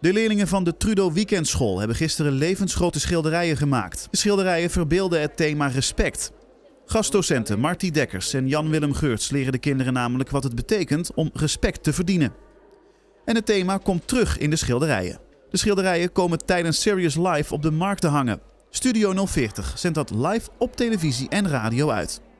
De leerlingen van de Trudeau Weekendschool hebben gisteren levensgrote schilderijen gemaakt. De schilderijen verbeelden het thema respect. Gastdocenten Marty Dekkers en Jan-Willem Geurts leren de kinderen namelijk wat het betekent om respect te verdienen. En het thema komt terug in de schilderijen. De schilderijen komen tijdens Serious Live op de markt te hangen. Studio 040 zendt dat live op televisie en radio uit.